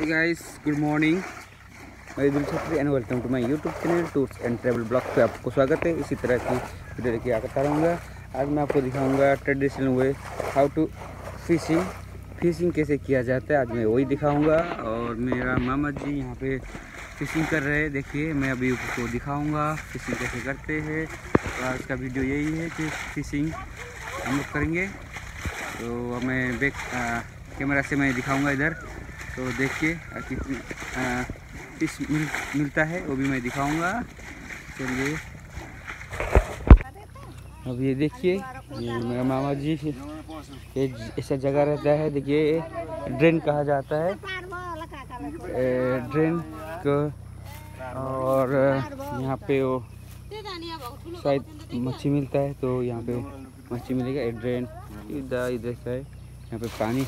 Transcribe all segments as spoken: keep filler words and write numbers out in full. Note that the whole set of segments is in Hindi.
Hi guys, good morning. मैं Dil Chhatri and welcome to my YouTube channel tours and travel blog पे आपको स्वागत है। इसी तरह की वीडियो लेके आता रहूँगा। आज मैं आपको दिखाऊंगा traditional way how to fishing fishing कैसे किया जाता है। आज मैं वही दिखाऊंगा और मेरा मामा जी यहाँ पे फिशिंग कर रहे हैं। देखिए, मैं अभी आपको दिखाऊंगा फिशिंग कैसे करते हैं। तो आज का वीडियो यही है कि फिशिंग हम लोग करेंगे। तो मैं बैक कैमरा से मैं दिखाऊंगा इधर। तो देखिए कितनी फिश मिल, मिलता है वो भी मैं दिखाऊंगा। चलिए, अब ये देखिए, ये मेरा मामा जी, ये ऐसा जगह रहता है। देखिए, ड्रेन कहा जाता है ड्रेन को। और यहाँ पे वो शायद मच्छी मिलता है, तो यहाँ पे मच्छी मिलेगा। ड्रेन इधर इधर से यहाँ पे पानी,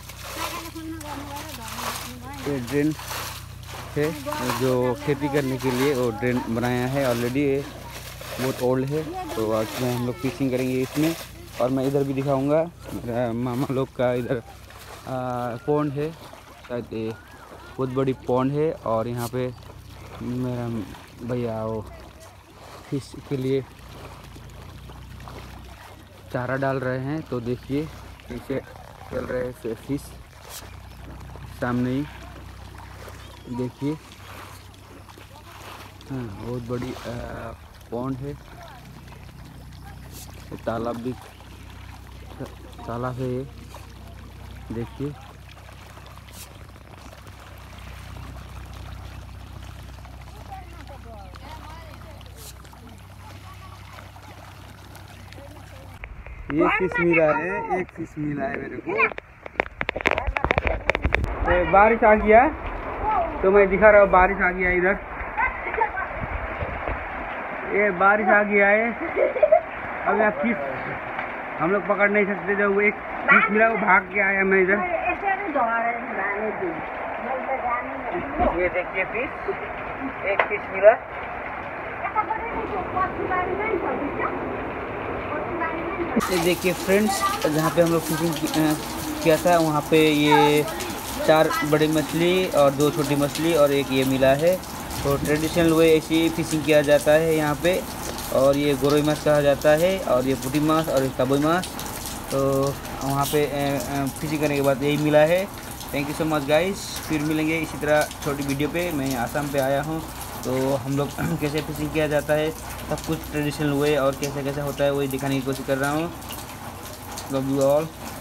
ये ड्रेन है जो खेती करने के लिए वो ड्रेन बनाया है ऑलरेडी। ये बहुत ओल्ड है। तो आज में हम लोग फिशिंग करेंगे इसमें। और मैं इधर भी दिखाऊंगा, मेरा मामा लोग का इधर पॉन्ड है, शायद ये बहुत बड़ी पॉन्ड है। और यहाँ पे मेरा भैया वो फिश के लिए चारा डाल रहे हैं। तो देखिए कैसे चल रहे हैं फिश, सामने ही देखिए। हाँ, बहुत बड़ी पॉन्ड है, तालाब भी तालाब है ये। देखिए, ये फिश मिला है, एक फिश मिला है मेरे को। तो बारिश आ गया, तो मैं दिखा रहा हूँ, बारिश आ गया इधर। ये बारिश आ गया है। अब यहाँ फिश हम लोग पकड़ नहीं सकते। जब एक फिश मिला वो भाग के आया मैं इधर। ये देखिए फिश, एक फिश मिला। ये देखिए फ्रेंड्स, जहाँ पे हम लोग फिशिंग किया था वहाँ पे ये चार बड़ी मछली और दो छोटी मछली और एक ये मिला है। तो ट्रेडिशनल वे ऐसी फिशिंग किया जाता है यहाँ पे। और ये गोरोई माछ कहा जाता है, और ये पुटी माछ और ये तबोई माछ। तो वहाँ पे फिशिंग करने के बाद यही मिला है। Thank you so much guys. फिर मिलेंगे इसी तरह छोटी वीडियो पे। मैं आसाम पे आया हूँ, तो हम लोग कैसे फिशिंग किया जाता है सब कुछ ट्रेडिशनल वे और कैसे कैसे होता है वही दिखाने की कोशिश कर रहा हूँ। Love you all.